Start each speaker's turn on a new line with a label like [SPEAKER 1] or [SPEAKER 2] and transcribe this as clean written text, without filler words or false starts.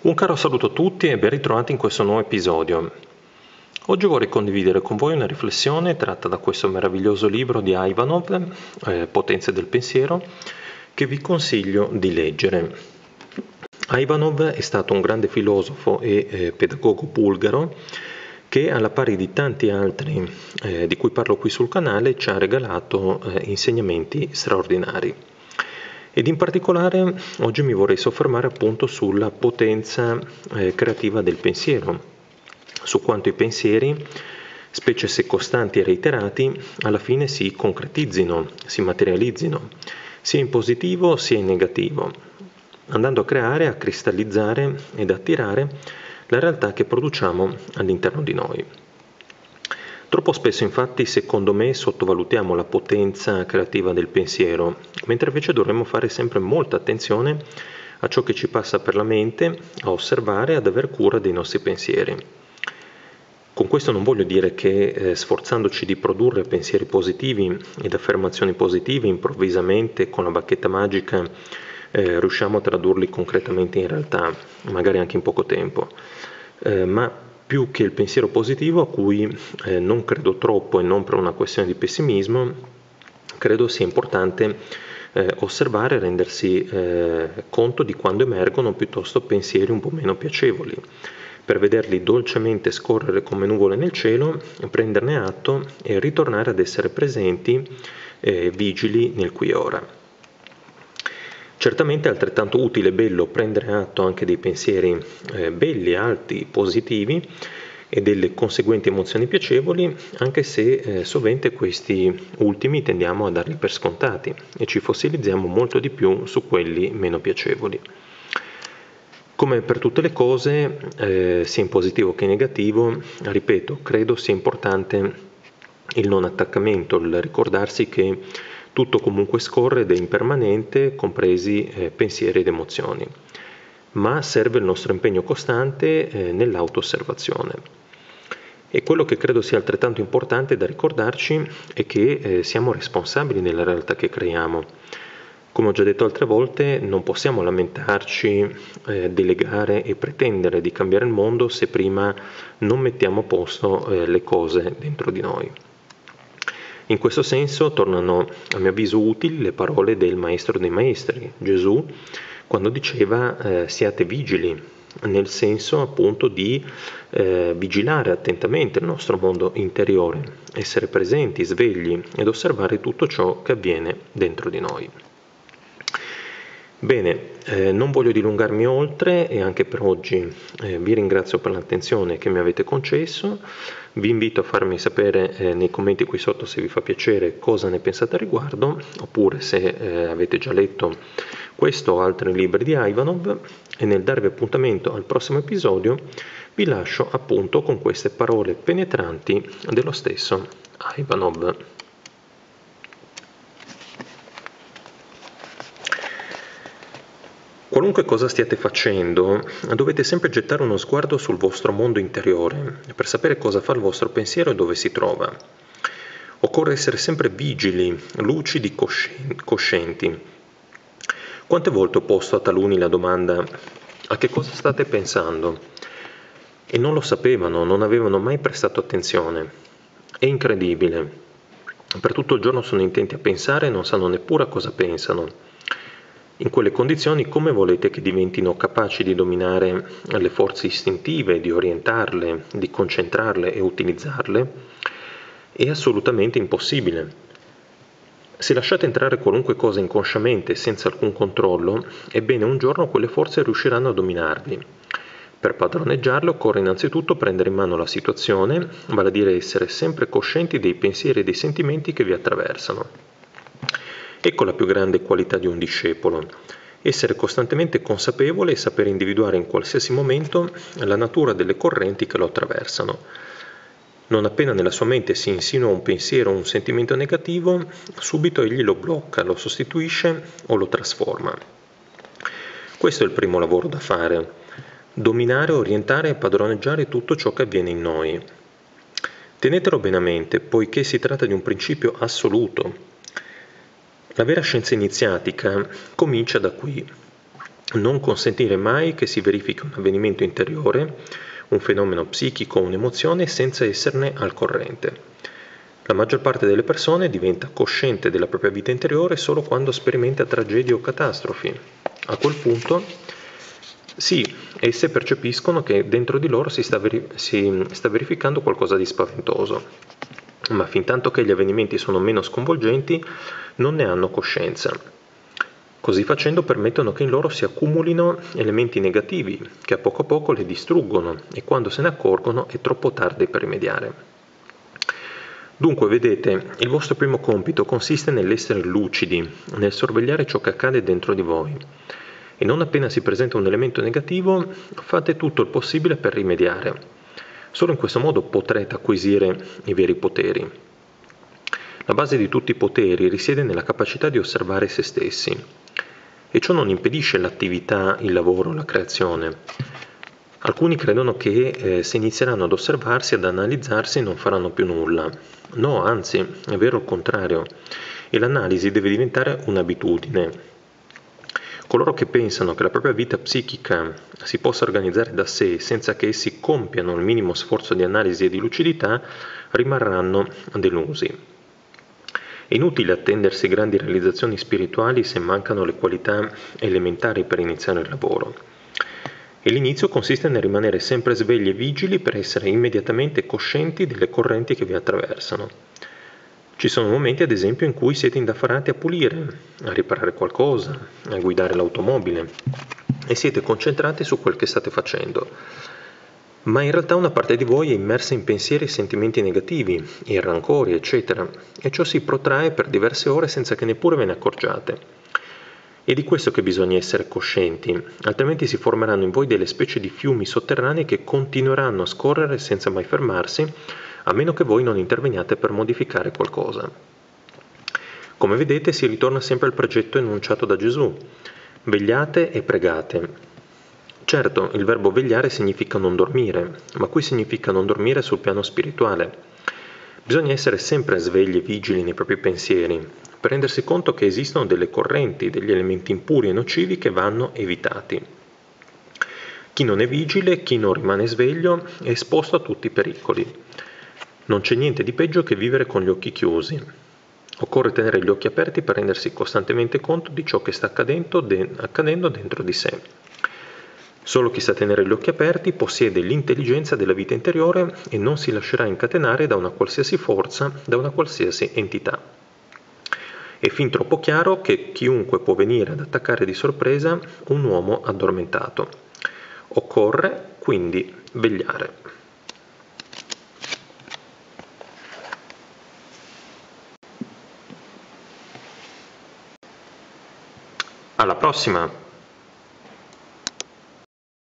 [SPEAKER 1] Un caro saluto a tutti e ben ritrovati in questo nuovo episodio. Oggi vorrei condividere con voi una riflessione tratta da questo meraviglioso libro di Ivanov, Potenze del pensiero, che vi consiglio di leggere. Ivanov è stato un grande filosofo e pedagogo bulgaro che, alla pari di tanti altri di cui parlo qui sul canale, ci ha regalato insegnamenti straordinari. Ed in particolare oggi mi vorrei soffermare appunto sulla potenza creativa del pensiero, su quanto i pensieri, specie se costanti e reiterati, alla fine si concretizzino, si materializzino, sia in positivo sia in negativo, andando a creare, a cristallizzare ed attirare la realtà che produciamo all'interno di noi. Troppo spesso infatti, secondo me, sottovalutiamo la potenza creativa del pensiero, mentre invece dovremmo fare sempre molta attenzione a ciò che ci passa per la mente, a osservare e ad aver cura dei nostri pensieri. Con questo non voglio dire che sforzandoci di produrre pensieri positivi ed affermazioni positive improvvisamente con la bacchetta magica riusciamo a tradurli concretamente in realtà, magari anche in poco tempo, ma più che il pensiero positivo, a cui non credo troppo e non per una questione di pessimismo, credo sia importante osservare e rendersi conto di quando emergono piuttosto pensieri un po' meno piacevoli, per vederli dolcemente scorrere come nuvole nel cielo, prenderne atto e ritornare ad essere presenti, vigili nel qui e ora. Certamente è altrettanto utile e bello prendere atto anche dei pensieri belli, alti, positivi e delle conseguenti emozioni piacevoli, anche se sovente questi ultimi tendiamo a darli per scontati e ci fossilizziamo molto di più su quelli meno piacevoli. Come per tutte le cose, sia in positivo che in negativo, ripeto, credo sia importante il non attaccamento, il ricordarsi che tutto comunque scorre ed è impermanente, compresi pensieri ed emozioni, ma serve il nostro impegno costante nell'auto-osservazione. E quello che credo sia altrettanto importante da ricordarci è che siamo responsabili nella realtà che creiamo. Come ho già detto altre volte, non possiamo lamentarci, delegare e pretendere di cambiare il mondo se prima non mettiamo a posto le cose dentro di noi. In questo senso tornano a mio avviso utili le parole del Maestro dei Maestri, Gesù, quando diceva siate vigili, nel senso appunto di vigilare attentamente il nostro mondo interiore, essere presenti, svegli ed osservare tutto ciò che avviene dentro di noi. Bene, non voglio dilungarmi oltre e anche per oggi vi ringrazio per l'attenzione che mi avete concesso. Vi invito a farmi sapere nei commenti qui sotto, se vi fa piacere, cosa ne pensate al riguardo, oppure se avete già letto questo o altri libri di Ivanov, e nel darvi appuntamento al prossimo episodio vi lascio appunto con queste parole penetranti dello stesso Ivanov. Qualunque cosa stiate facendo, dovete sempre gettare uno sguardo sul vostro mondo interiore per sapere cosa fa il vostro pensiero e dove si trova. Occorre essere sempre vigili, lucidi, coscienti. Quante volte ho posto a taluni la domanda: a che cosa state pensando? E non lo sapevano, non avevano mai prestato attenzione. È incredibile. Per tutto il giorno sono intenti a pensare e non sanno neppure a cosa pensano. In quelle condizioni come volete che diventino capaci di dominare le forze istintive, di orientarle, di concentrarle e utilizzarle? È assolutamente impossibile. Se lasciate entrare qualunque cosa inconsciamente senza alcun controllo, ebbene un giorno quelle forze riusciranno a dominarvi. Per padroneggiarle occorre innanzitutto prendere in mano la situazione, vale a dire essere sempre coscienti dei pensieri e dei sentimenti che vi attraversano. Ecco la più grande qualità di un discepolo: essere costantemente consapevole e sapere individuare in qualsiasi momento la natura delle correnti che lo attraversano. Non appena nella sua mente si insinua un pensiero o un sentimento negativo, subito egli lo blocca, lo sostituisce o lo trasforma. Questo è il primo lavoro da fare: dominare, orientare e padroneggiare tutto ciò che avviene in noi. Tenetelo bene a mente, poiché si tratta di un principio assoluto. La vera scienza iniziatica comincia da qui. Non consentire mai che si verifichi un avvenimento interiore, un fenomeno psichico o un'emozione senza esserne al corrente. La maggior parte delle persone diventa cosciente della propria vita interiore solo quando sperimenta tragedie o catastrofi. A quel punto, sì, esse percepiscono che dentro di loro si sta verificando qualcosa di spaventoso, ma fintanto che gli avvenimenti sono meno sconvolgenti, non ne hanno coscienza. Così facendo permettono che in loro si accumulino elementi negativi che a poco le distruggono e quando se ne accorgono è troppo tardi per rimediare. Dunque, vedete, il vostro primo compito consiste nell'essere lucidi, nel sorvegliare ciò che accade dentro di voi. E non appena si presenta un elemento negativo, fate tutto il possibile per rimediare. Solo in questo modo potrete acquisire i veri poteri. La base di tutti i poteri risiede nella capacità di osservare se stessi. E ciò non impedisce l'attività, il lavoro, la creazione. Alcuni credono che se inizieranno ad osservarsi, ad analizzarsi, non faranno più nulla. No, anzi, è vero il contrario. E l'analisi deve diventare un'abitudine. Coloro che pensano che la propria vita psichica si possa organizzare da sé senza che essi compiano il minimo sforzo di analisi e di lucidità rimarranno delusi. È inutile attendersi grandi realizzazioni spirituali se mancano le qualità elementari per iniziare il lavoro. E l'inizio consiste nel rimanere sempre svegli e vigili per essere immediatamente coscienti delle correnti che vi attraversano. Ci sono momenti, ad esempio, in cui siete indaffarati a pulire, a riparare qualcosa, a guidare l'automobile e siete concentrati su quel che state facendo. Ma in realtà una parte di voi è immersa in pensieri e sentimenti negativi, in rancori, eccetera, e ciò si protrae per diverse ore senza che neppure ve ne accorgiate. È di questo che bisogna essere coscienti, altrimenti si formeranno in voi delle specie di fiumi sotterranei che continueranno a scorrere senza mai fermarsi, a meno che voi non interveniate per modificare qualcosa. Come vedete, si ritorna sempre al precetto enunciato da Gesù: vegliate e pregate. Certo, il verbo vegliare significa non dormire, ma qui significa non dormire sul piano spirituale. Bisogna essere sempre svegli e vigili nei propri pensieri, per rendersi conto che esistono delle correnti, degli elementi impuri e nocivi che vanno evitati. Chi non è vigile, chi non rimane sveglio, è esposto a tutti i pericoli. Non c'è niente di peggio che vivere con gli occhi chiusi. Occorre tenere gli occhi aperti per rendersi costantemente conto di ciò che sta accadendo dentro di sé. Solo chi sa tenere gli occhi aperti possiede l'intelligenza della vita interiore e non si lascerà incatenare da una qualsiasi forza, da una qualsiasi entità. È fin troppo chiaro che chiunque può venire ad attaccare di sorpresa un uomo addormentato. Occorre quindi vegliare. Alla prossima!